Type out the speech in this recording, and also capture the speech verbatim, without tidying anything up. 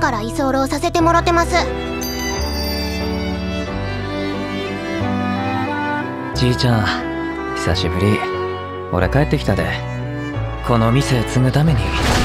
から居候させてもらってます。 じいちゃん久しぶり。俺帰ってきたで。この店継ぐために